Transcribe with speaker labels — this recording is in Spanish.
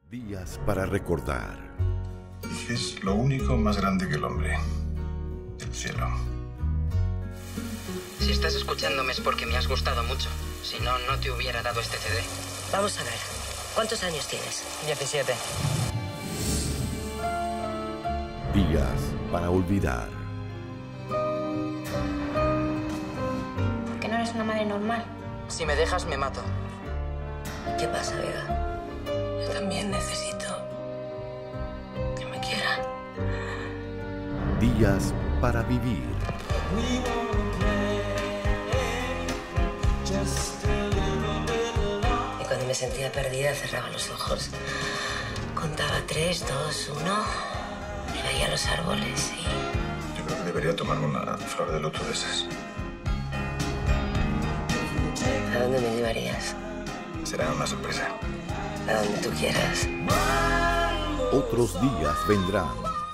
Speaker 1: Días para recordar.
Speaker 2: Es lo único más grande que el hombre. El cielo.
Speaker 3: Si estás escuchándome es porque me has gustado mucho. Si no, no te hubiera dado este CD.
Speaker 4: Vamos a ver. ¿Cuántos años tienes?
Speaker 3: 17.
Speaker 1: Días para olvidar.
Speaker 5: ¿Por qué no eres una madre normal?
Speaker 3: Si me dejas, me mato.
Speaker 4: ¿Qué pasa, Vega? Yo también necesito que me quieran.
Speaker 1: Días para vivir.
Speaker 4: Y cuando me sentía perdida, cerraba los ojos. Contaba 3, 2, 1 y veía los árboles y...
Speaker 2: Yo creo que debería tomarme una flor de loto de esas.
Speaker 4: ¿A dónde me llevarías?
Speaker 2: Será una sorpresa.
Speaker 4: A donde tú quieras.
Speaker 1: Otros días vendrán.